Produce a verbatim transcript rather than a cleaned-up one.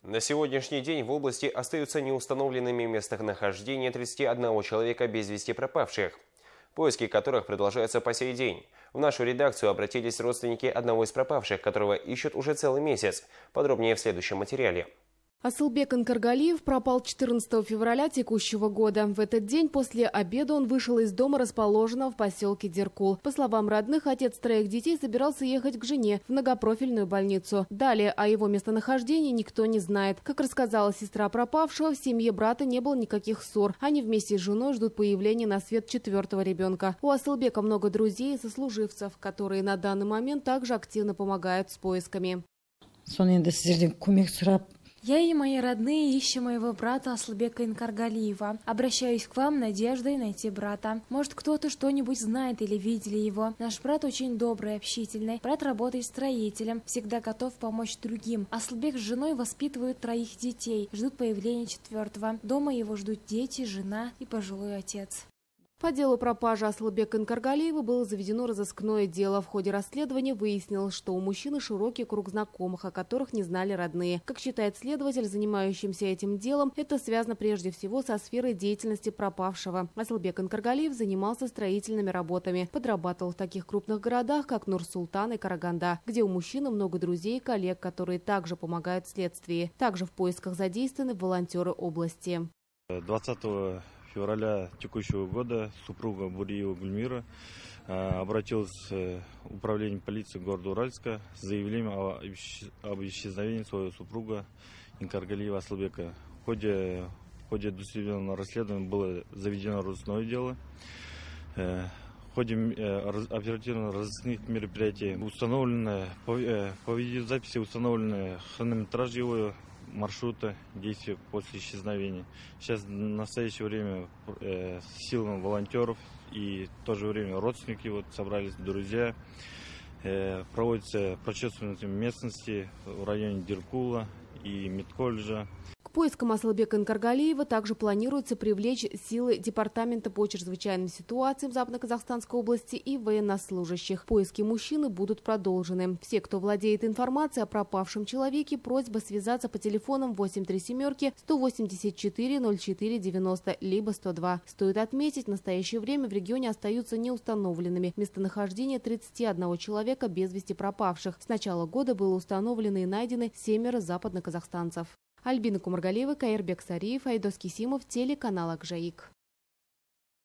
На сегодняшний день в области остаются неустановленными местонахождения тридцати одного человека без вести пропавших, поиски которых продолжаются по сей день. В нашу редакцию обратились родственники одного из пропавших, которого ищут уже целый месяц. Подробнее в следующем материале. Асылбек Инкаргалиев пропал четырнадцатого февраля текущего года. В этот день после обеда он вышел из дома, расположенного в поселке Деркул. По словам родных, отец троих детей собирался ехать к жене в многопрофильную больницу. Далее о его местонахождении никто не знает. Как рассказала сестра пропавшего, в семье брата не было никаких ссор. Они вместе с женой ждут появления на свет четвертого ребенка. У Асылбека много друзей и сослуживцев, которые на данный момент также активно помогают с поисками. Я и мои родные ищем моего брата Асылбека Инкаргалиева. Обращаюсь к вам надеждой найти брата. Может, кто-то что-нибудь знает или видели его. Наш брат очень добрый, общительный. Брат работает строителем, всегда готов помочь другим. Асылбек с женой воспитывают троих детей, ждут появления четвертого. Дома его ждут дети, жена и пожилой отец. По делу пропажи Асылбека Инкаргалиева было заведено разыскное дело. В ходе расследования выяснилось, что у мужчины широкий круг знакомых, о которых не знали родные. Как считает следователь, занимающимся этим делом, это связано прежде всего со сферой деятельности пропавшего. Асылбек Инкаргалиев занимался строительными работами. Подрабатывал в таких крупных городах, как Нур-Султан и Караганда, где у мужчины много друзей и коллег, которые также помогают следствии. Также в поисках задействованы волонтеры области. двадцатого февраля текущего года супруга Буриева Гульмира обратилась в управление полиции города Уральска с заявлением об исчезновении своего супруга Инкаргалиева Асылбека. В ходе, в ходе досудебного расследования было заведено розыскное дело. В ходе оперативно-розыскных мероприятий установлено, по, по видеозаписи установлено хронометраж его маршрута действия после исчезновения. Сейчас в настоящее время э, силами волонтеров и в то же время родственники вот, собрались, друзья. Э, проводится прочесывание местности в районе Деркула и медколледжа. К поискам Асылбека Инкаргалиева также планируется привлечь силы Департамента по чрезвычайным ситуациям Западно-Казахстанской области и военнослужащих. Поиски мужчины будут продолжены. Все, кто владеет информацией о пропавшем человеке, просьба связаться по телефонам восемь три семь сто восемьдесят четыре ноль четыре девяносто либо сто два. Стоит отметить, в настоящее время в регионе остаются неустановленными местонахождения тридцати одного человека без вести пропавших. С начала года было установлено и найдено семеро западноказахстанцев. Альбина Кумаргалиева, Каирбек Сариев, Айдос Кисимов, телеканал Акжаик.